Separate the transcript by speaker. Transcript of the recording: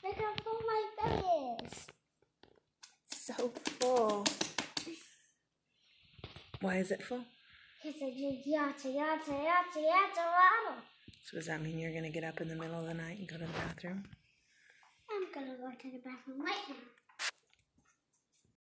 Speaker 1: Look how full my belly is.
Speaker 2: It's so full. Why is it full?
Speaker 1: Because I drink water.
Speaker 2: So does that mean you're going to get up in the middle of the night and go to the bathroom?
Speaker 1: I'm going to go to the bathroom right now.